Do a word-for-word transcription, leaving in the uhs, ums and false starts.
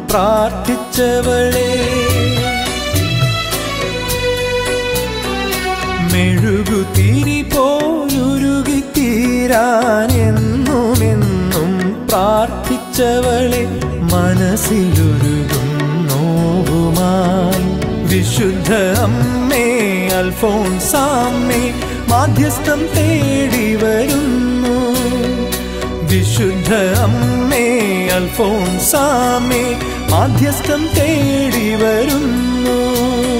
പ്രാർത്ഥിച്ചവളെ, മെഴുകുതിരി പോലുരുകിത്തീരാൻ എന്നുമെന്നും പ്രാർത്ഥിച്ചവളെ, മനസ്സിലൊരുകും നോവുമായി വിശുദ്ധ അമ്മേ അൽഫോൻസാമ്മേ മാധ്യസ്ഥം തേടി വരുന്നു. വിശുദ്ധ അമ്മേ അൽഫോൻസാമ്മേ മാധ്യസ്ഥം തേടി വരുന്നു.